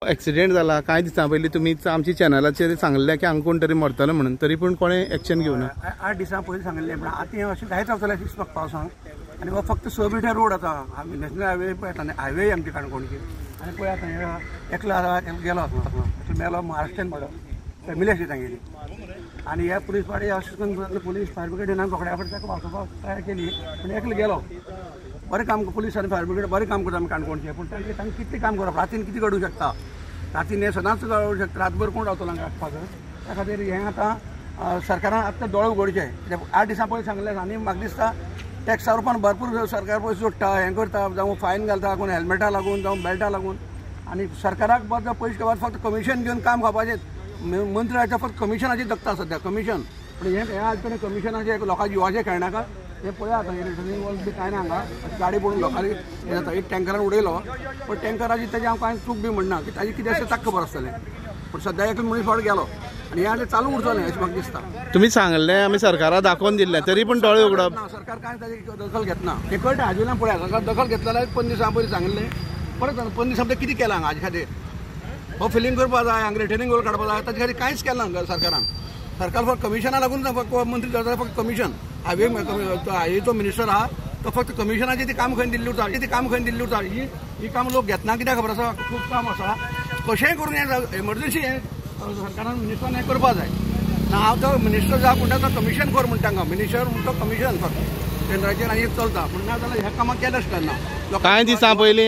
Accident जाला कांय दिसां पयलीं तुमी आमच्या चॅनलाचेर सांगलें की हांगा कोण तरी मरतलो म्हणून, तरी पूण कोणें एक्शन घेवना. 8 दिसां पयलीं सांगलें, पण आतां हें अशें जायत रावतलें दिसपाक पावसांत. आनी हो फक्त 6 मिटर रोड आतां नॅशनल हायवे पळय येता हायवे आमचे काणकोणची. आनी पळय आतां एकलो गेलो मेलो महाराष्ट्रीयन म्हणून फॅमिली आशिल्ली तांगेली. आनी ह्या पुलीस पाडी अशें करून पुलीस फायर ब्रिगेडीन पकड्या फाटी ताका वाचोवपाक ट्राय केली, पूण एकलो गेलो. बरें काम पुलीस आनी फायर ब्रिगेड बरें काम करता आमी काणकोणचें, पूण तांकां कितलें काम करप, रातीन कितें घडूंक शकता, रातीन हें सदांच घडूंक शकता, रातभर कोण रावतलो हांगा आसपाक. त्या खातीर हें आतां सरकारान आतां दोळे उगडचे. 8 दिसां पयलीं सांगलें आनी म्हाका दिसता टॅक्सा रुपान भरपूर सरकार पयशे जोडटा, हें करता, जावं फायन घालता कोण हेल्मेटा लागून जावं बेल्टा लागून. आनी सरकाराक बद्दल पयशे घेवप फक्त कमिशन घेवन काम खावपाचें. मंत्र्याचें फक्त कमिशनाची जगता सध्या कमिशन. पण हें आज कडेन कमिशनाचे लोकांच्या जिवाचें खेळनाका. हे पळया आतां रिटर्निंग वॉल बी कांय ना हांगा, गाडी पडून लोकांनी हें जाता. एक टँकरान उडयलो, पण टँकराची ताजी हांव कांय चूक बी म्हणना की ताजी कितें अशें ताका खबर आसतलें. पण सद्या एक मनीस फावट गेलो आनी हें आतां चालू उरतलें अशें म्हाका दिसता. तुमी सांगलें आमी सरकाराक दाखोवन दिल्लें, तरी पूण दोळे उगडप ना. सरकार कांय ताजी दखल घेतना. हे कळटा हाजेल्यान पळया, सरकार दखल घेतल्या जाल्यार 15 दिसां पयलीं सांगलें. परत 15 दिसां भितर कितें केलां हाजे खातीर? हो फिलिंग करपा जाय, हांगा रिटर्निंग वॉल काडपा जाय, ताजे खातीर कांयच केलां ना सरकारान. सरकार फक्त कमिशना लागून फक्त मंत्री जाता फक्त कमिशन. हायवेचो मिनिस्टर आहा तो फक्त कमिशनाचें ती काम खंय दिल्ली उरता, ती काम खंय दिल्ली उरता. ही काम लोक घेतना कित्याक खबर आसा, खूब काम आसा. कशेंय करून हें एमर्जन्सी हें सरकारान मिनिस्टरान हें करपा जाय ना. हांव तो मिनिस्टर जावं म्हणटा तो कमिशन कर म्हणटा हांगा. मिनिस्टर म्हणटा कमिशन फक्त केंद्राचेर आनी चलता, पूण ना जाल्यार ह्या कामाक केलें आसतना. कांय दिसां पयलीं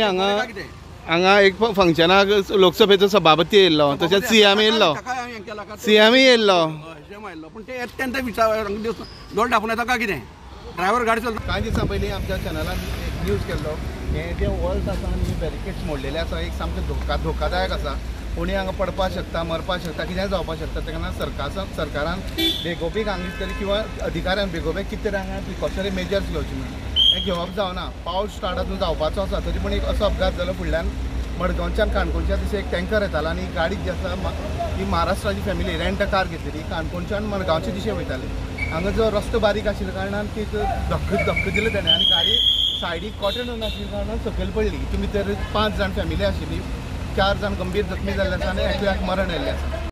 हांगा एक फंक्शनाक लोकसभेचो सभापती येयल्लो, तशेंच सीएम येयल्लो, सीएमय येयल्लो. पूण ते अत्यंत विचार दोन टापून येता काय कितें ड्रायव्हर गाडी चलता. कांय दिसां पयलीं आमच्या चॅनलान एक न्यूज केल्लो, हे जे वॉल्स आसा आनी बॅरिकेड्स मोडलेले आसा, एक सामकें धोकादायक आसा. कोणी हांगा पडपाक शकता, मरपाक शकता, कितेंय जावपाक शकता. तेन्ना सरकारान बेगोबेग हांगा तरी किंवा अधिकाऱ्यान बेगोबेग कितें तरी हांगा प्रिकॉशनरी मेजर्स घेवचे म्हणून हें घेवप जावना. पावस स्टार्ट आतां जावपाचो आसा, तरी पूण एक असो अपघात जालो फुडल्यान मडगांवच्यान काणकोणच्या दिसा एक टँकर येतालो आनी गाडी जी आसा ही महाराष्ट्राची फॅमिली रेंट कार घेतलेली काणकोणच्यान मडगांवचे दिशे वयताली. हांगा जो रस्तो बारीक आशिल्ल्या कारणान ती धक्क दिलें तेणें आनी गाडी सायडीक कॉटन नाशिल्ल्या कारणान सकयल पडली. हितून भितर 5 जाण फॅमिली आशिल्ली, 4 जाण गंभीर जखमी जाल्ले आसा आनी एकल्याक मरण आयिल्लें आसा.